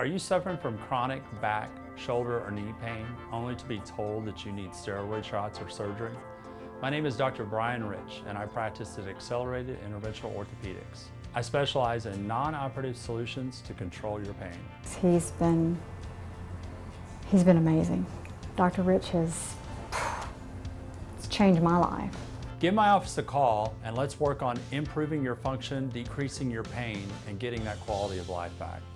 Are you suffering from chronic back, shoulder, or knee pain only to be told that you need steroid shots or surgery? My name is Dr. Brian Rich, and I practice at aCELLerated Interventional Orthopedics. I specialize in non-operative solutions to control your pain. He's been amazing. Dr. Rich has changed my life. Give my office a call and let's work on improving your function, decreasing your pain, and getting that quality of life back.